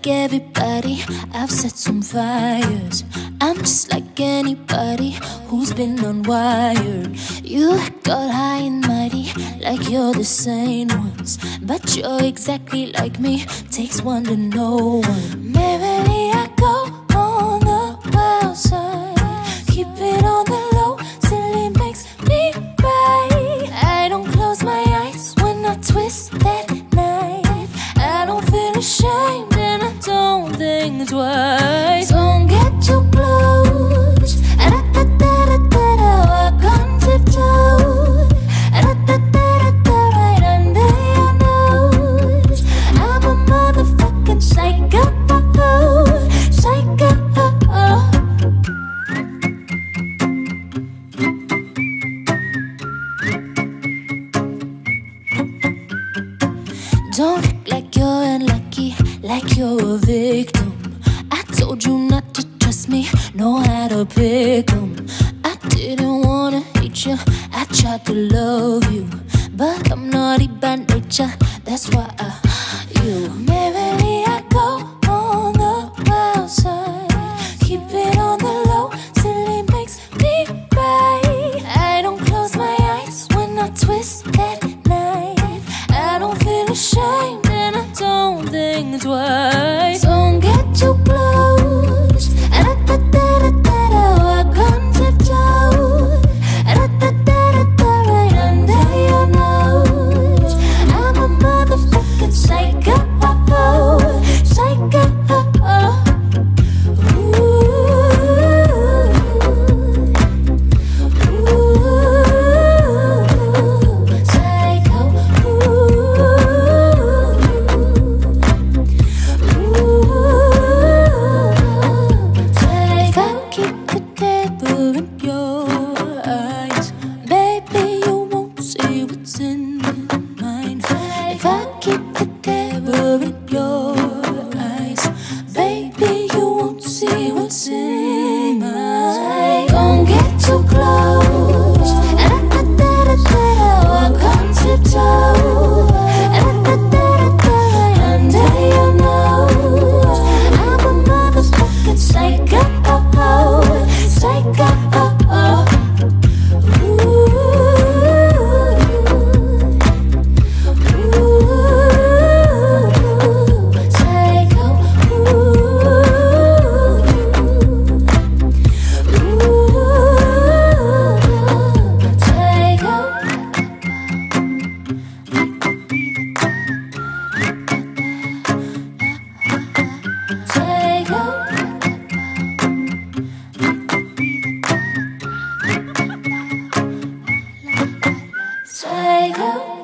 like everybody, I've set some fires. I'm just like anybody who's been unwired. You act all high and mighty, like you're the sane ones, but you're exactly like me, takes one to know one. Merrily I go on the wild side, keep it on the low till it makes me right. I don't close my eyes when I twist that knife. I don't feel ashamed and I don't think twice. Don't get too close. Da-da-da-da-da-da, walk on tiptoe. Da-da-da-da-da, right under your nose. I'm a motherfucking psycho, psycho. Don't act like you're unlucky, like you're a victim. I told you not to trust me, know how to pick 'em. I didn't wanna hate you, I tried to love you, but I'm naughty by nature, that's why you. Merrily I go on the wild side, keep it on the low till it makes me right. I don't close my eyes when I twist that knife. I don't feel ashamed and I don't think twice. Don't get too close. Da-da-da-da-da-da, walk on tiptoe. Da-da-da-da-da, right under your nose. I'm a motherfucking psycho, psycho. If I keep the terror in your eyes, baby, you won't see what's in mine. Don't get too close. Da-da-da-da-da, walk on tiptoe. Da-da-da-da-da, right under your nose. I'm a motherfucking psycho, psycho. Psycho.